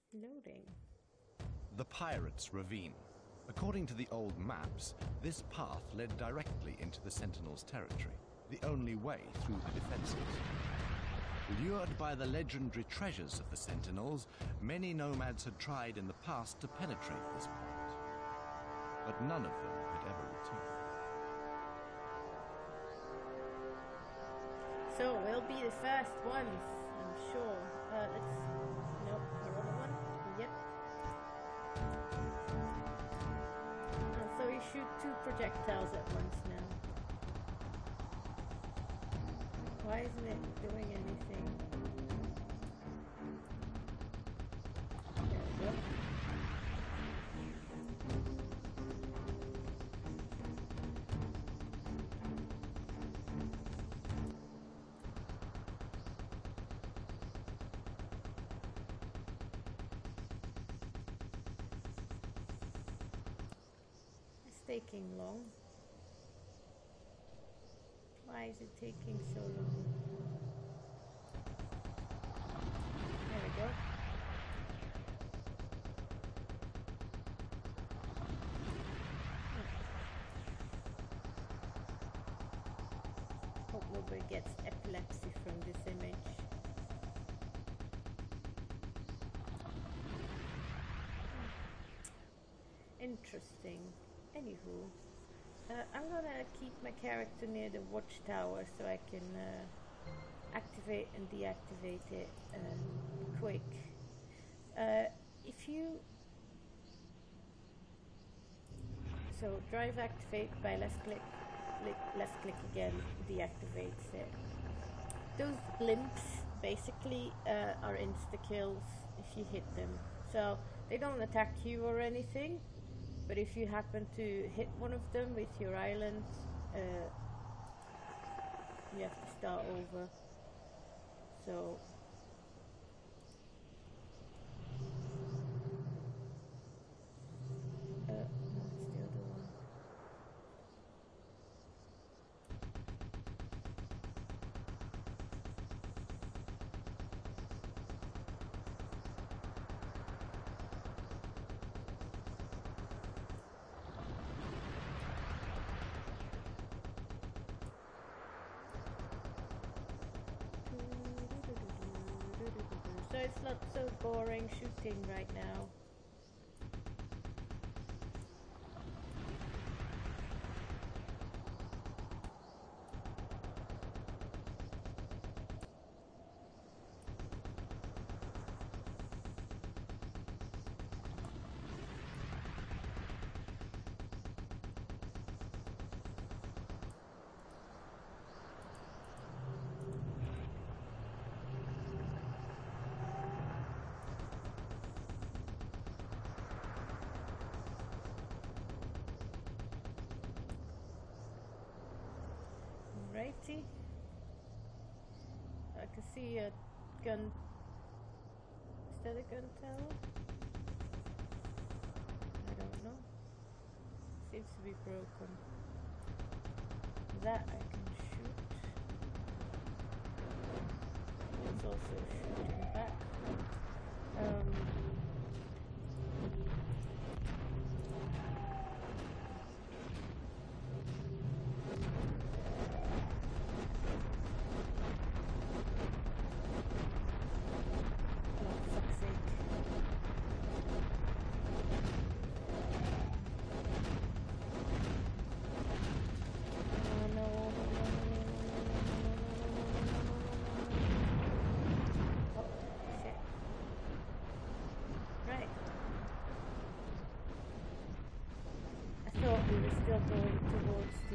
Loading. The Pirates Ravine. According to the old maps, this path led directly into the Sentinels' territory, the only way through the defenses. Lured by the legendary treasures of the Sentinels, many Nomads had tried in the past to penetrate this point, but none of them had ever returned. So we'll be the first ones, I'm sure. Nope, another one. Yep. So we shoot 2 projectiles at once now. Why isn't it doing anything? There we go. Taking long. Why is it taking so long? There we go. Hope nobody gets epilepsy from this image. Interesting. Anywho, I'm gonna keep my character near the watchtower so I can activate and deactivate it quick. So drive activate by left click again, deactivates it. Those blimps basically are insta-kills if you hit them. So they don't attack you or anything. But if you happen to hit one of them with your island, you have to start over. So no, it's the other one. So it's not so boring shooting right now. Righty. I can see a gun. Is that a gun tower? I don't know. Seems to be broken. That I can shoot. It's also shooting back. Still going towards the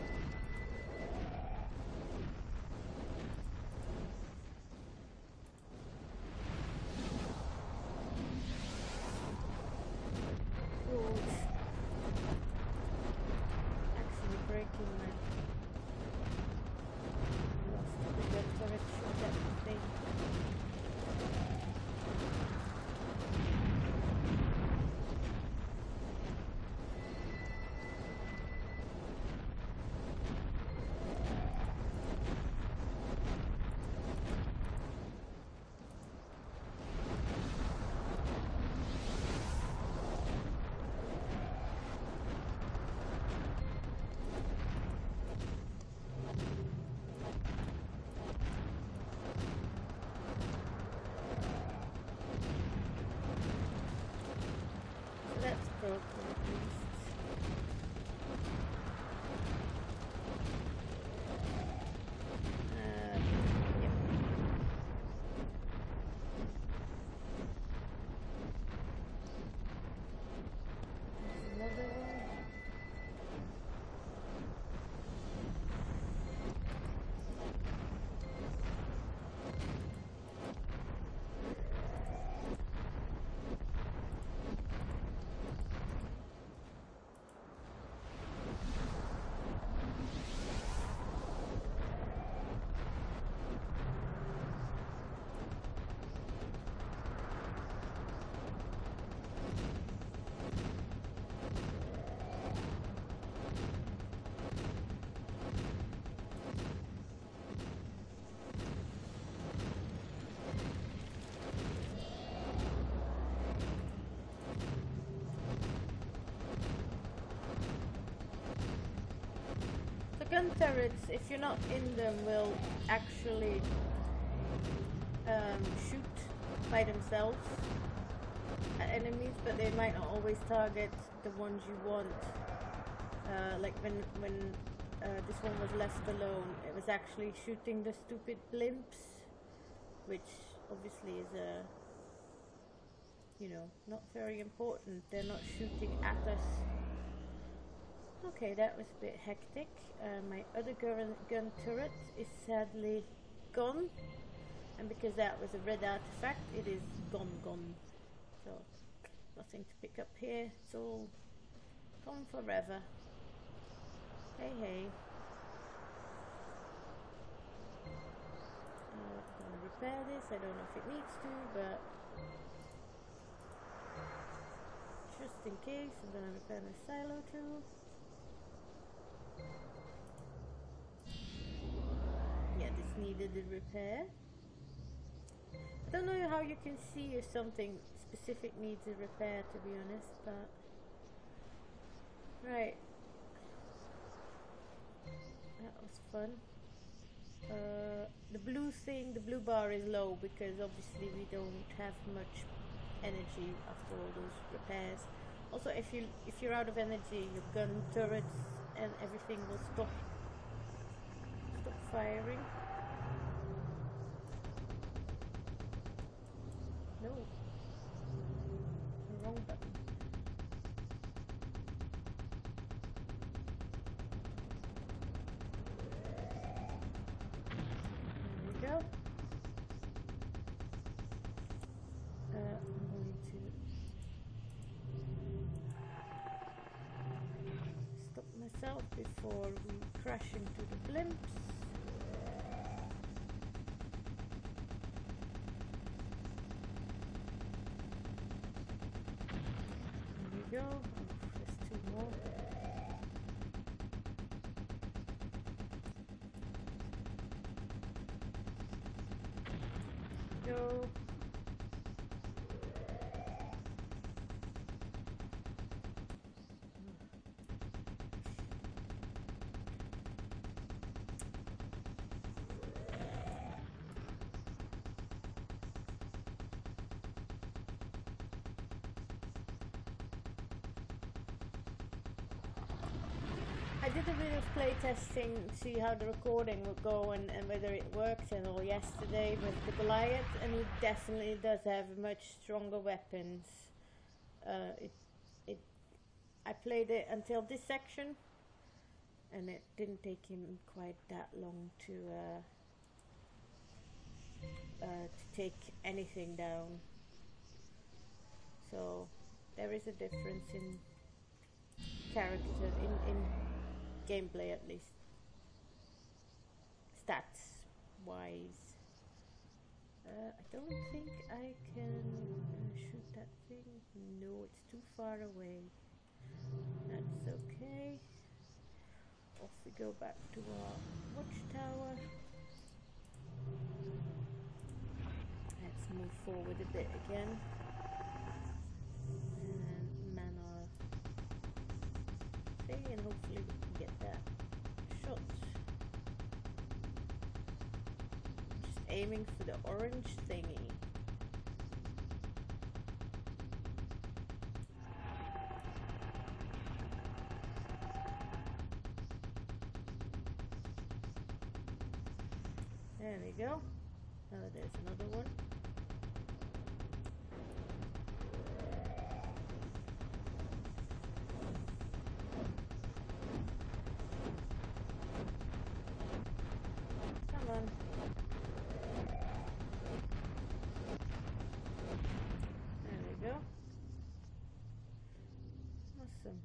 roads. Actually breaking my lost the direction of that thing. gun turrets, if you're not in them, will actually shoot by themselves at enemies, but they might not always target the ones you want. Like when this one was left alone, it was actually shooting the stupid blimps, which obviously is you know, not very important. They're not shooting at us. Okay, that was a bit hectic. My other gun turret is sadly gone, and because that was a red artifact, it is gone. So nothing to pick up here. It's all gone forever. Hey. I'm gonna repair this. I don't know if it needs to, but just in case, I'm gonna repair my silo too. Yeah, this needed a repair. I don't know how you can see if something specific needs a repair, to be honest, but right. That was fun. The blue thing, the blue bar is low because obviously we don't have much energy after all those repairs. Also, if you're out of energy, your gun turrets and everything will stop firing. No, the wrong button. There we go. I'm going to stop myself before we crash into the blimps. There we go. Oh, there's two more. Go. I did a bit of play testing to see how the recording would go and whether it worked and all yesterday with the Goliath, and it definitely does have much stronger weapons. I played it until this section, and it didn't take him quite that long to take anything down. So there is a difference in character, in gameplay at least, stats wise. I don't think I can shoot that thing. No, it's too far away. That's okay. Off we go back to our watchtower. Let's move forward a bit again and man our thing, and hopefully we can get that shot. Just aiming for the orange thingy. There we go. Oh, there's another one. Come on. There we go. Awesome.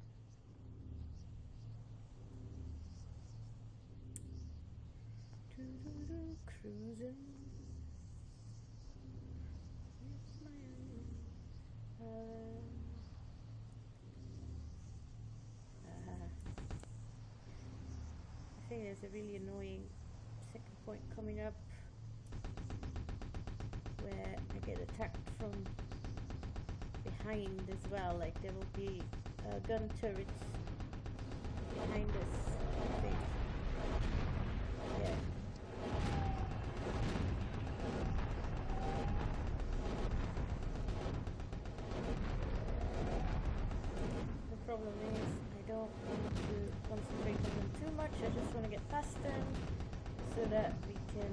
Cruising. I think there's a really annoying second point coming up where I get attacked from behind as well. Like there will be gun turrets behind us, I think. that we can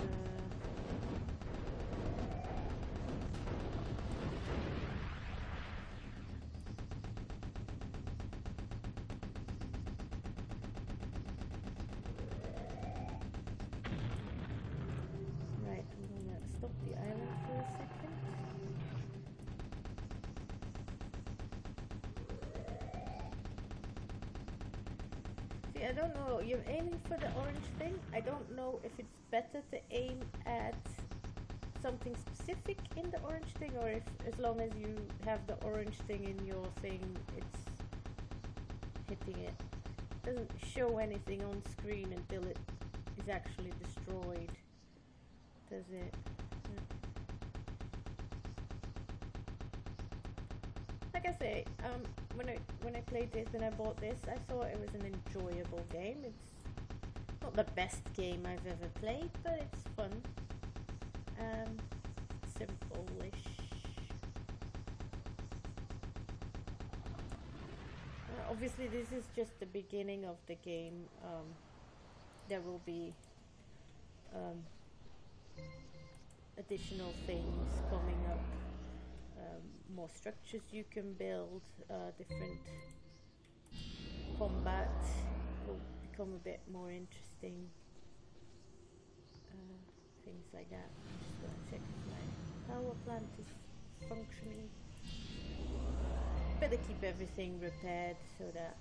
right, I'm gonna stop the island for a second. See, I don't know, you're aiming for the orange thing. I don't know if it's better to aim at something specific in the orange thing, or if as long as you have the orange thing in your thing, it's hitting it. It doesn't show anything on screen until it is actually destroyed, does it? Like I say, when I played this, when I bought this, I thought it was an enjoyable game. It's not the best game I've ever played, but it's fun. Simple-ish. Obviously, this is just the beginning of the game. There will be additional things coming up. More structures you can build, different combat will become a bit more interesting, things like that. I'm just going to check if my power plant is functioning. Better keep everything repaired so that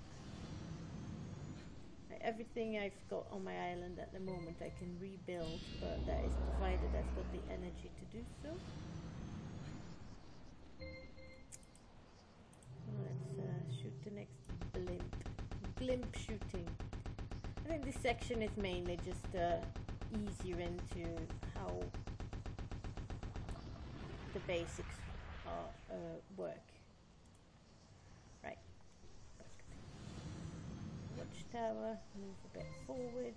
everything I've got on my island at the moment I can rebuild, but that is provided I've got the energy to do so. Let's shoot the next blimp. Blimp shooting. I think this section is mainly just easier into how the basics work. Right. Watchtower, move a bit forward.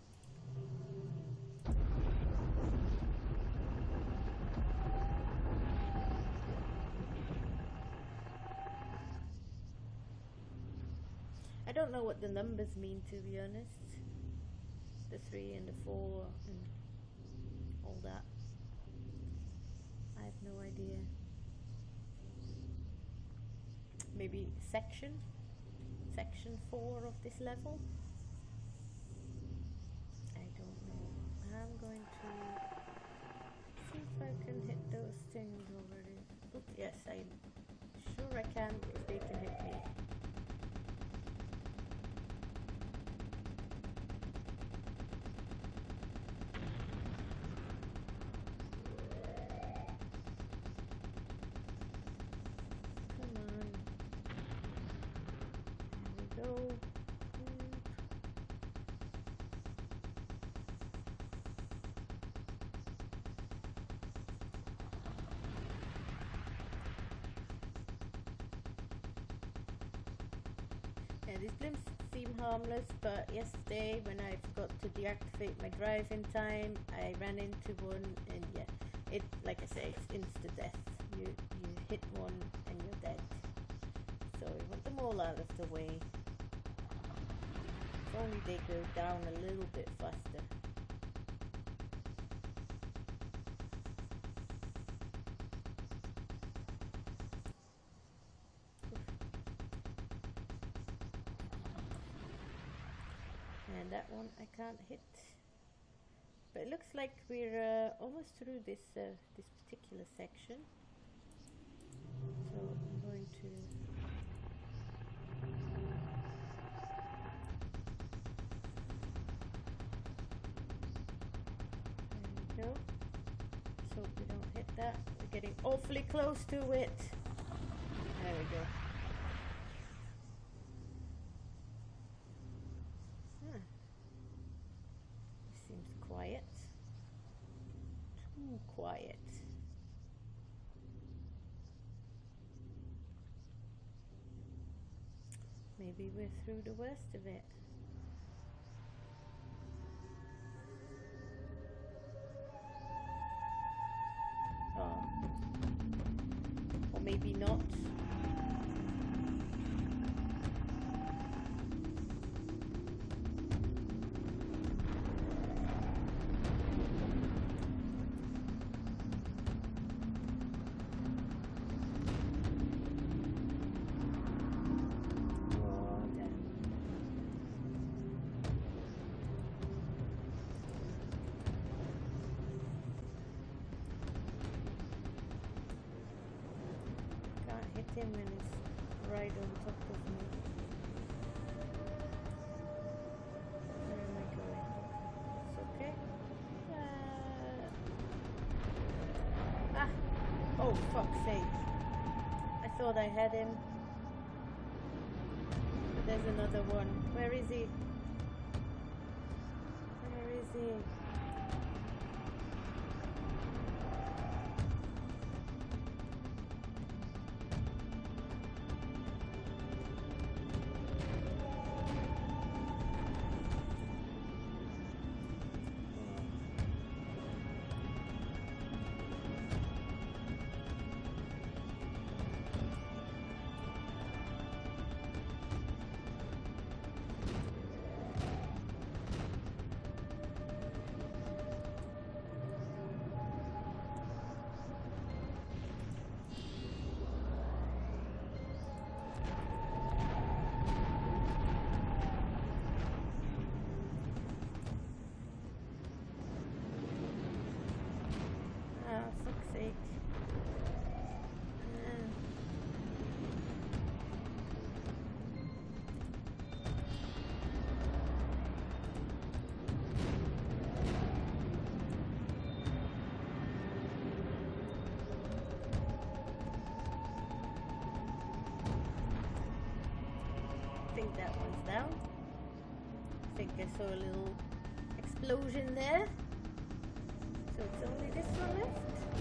I don't know what the numbers mean, to be honest. The 3 and the 4 and all that. I have no idea. Maybe section 4 of this level? I don't know. I'm going to see if I can hit those things already. Oop, yes, I'm sure I can, because they can hit me. Yeah, these blimps seem harmless, but yesterday when I forgot to deactivate my drive in time, I ran into one, and yeah, it, like I say, it's insta-death. You hit one and you're dead. So we want them all out of the way. If only they go down a little bit faster. And that one I can't hit. But it looks like we're almost through this this particular section. So I'm going to there we go. So we don't hit that. We're getting awfully close to it. There we go. Huh. It seems quiet. Too quiet. Maybe we're through the worst of it. Oh. Or maybe not. him and he's right on top of me. Where am I going? It's okay. Ah! Oh, fuck's sake. I thought I had him. But there's another one. Where is he? Where is he? That one's down. I think I saw a little explosion there. So it's only this one left.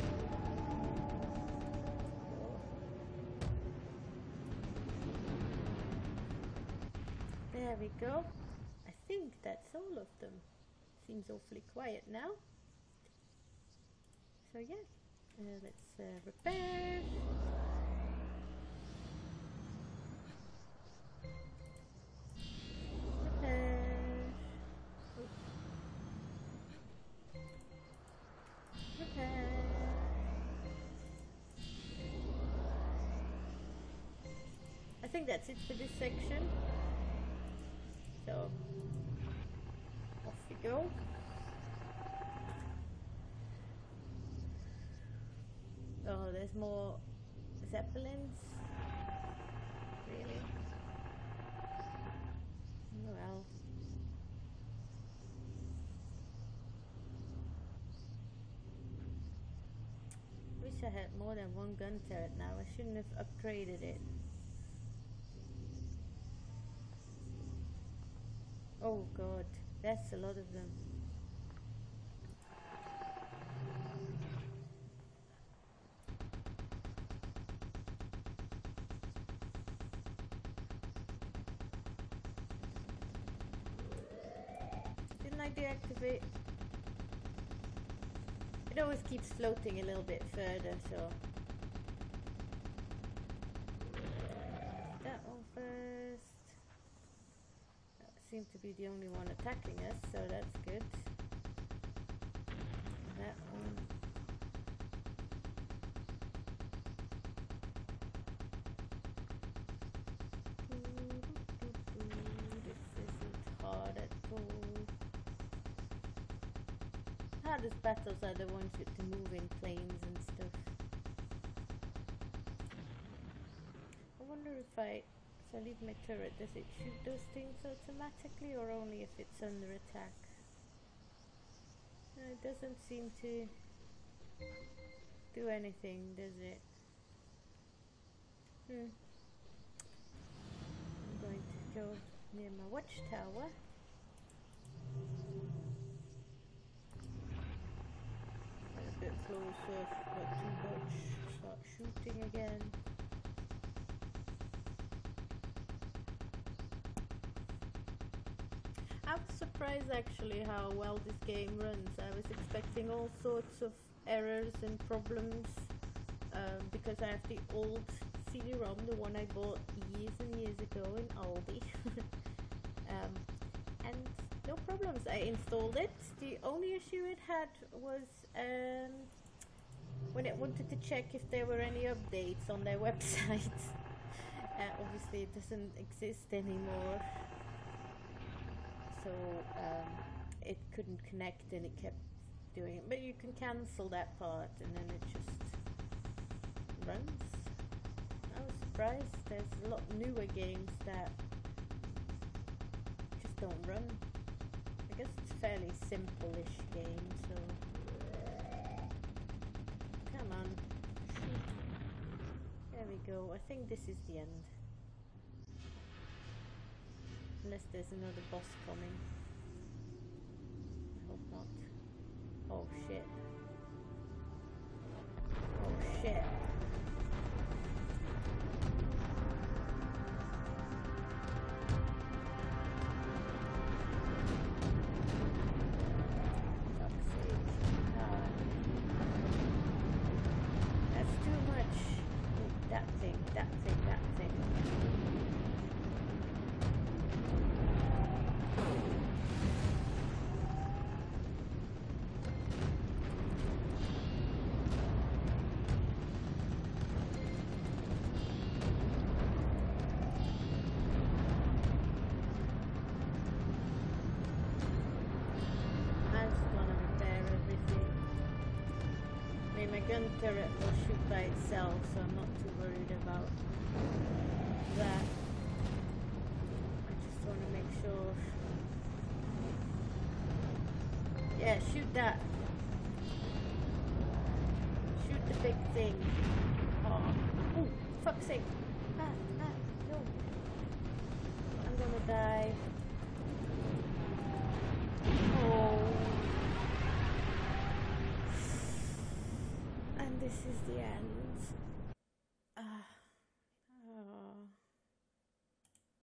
There we go. I think that's all of them. Seems awfully quiet now. So yeah, let's repair. I think that's it for this section. So off we go. Oh, there's more zeppelins. Really? Well. Wish I had more than one gun turret now. I shouldn't have upgraded it. Oh god, that's a lot of them. Didn't I deactivate? It always keeps floating a little bit further, so... That one first. Seem to be the only one attacking us, so that's good. That one. This isn't hard at all. Hardest battles are the ones with the moving planes and stuff. I wonder if I leave my turret, does it shoot those things automatically or only if it's under attack? No, it doesn't seem to do anything, does it? I'm going to go near my watchtower. A bit closer, not too much. Start shooting again. I'm surprised actually how well this game runs. I was expecting all sorts of errors and problems because I have the old CD-ROM, the one I bought years and years ago in Aldi. And no problems. I installed it. The only issue it had was when it wanted to check if there were any updates on their website. Obviously it doesn't exist anymore. So it couldn't connect and it kept doing it. But you can cancel that part and then it just runs. I was surprised. There's a lot newer games that just don't run. I guess it's a fairly simple-ish game, so... Come on. There we go. I think this is the end. Unless there's another boss coming. I hope not. Oh shit. Oh shit. Fuck's sake. That's too much. Oh, that thing, that thing, that thing. Gun turret will shoot by itself, so I'm not too worried about that. I just want to make sure. Yeah, shoot that. Shoot the big thing. Oh, fuck's sake. No. I'm gonna die. Oh. And this is the end.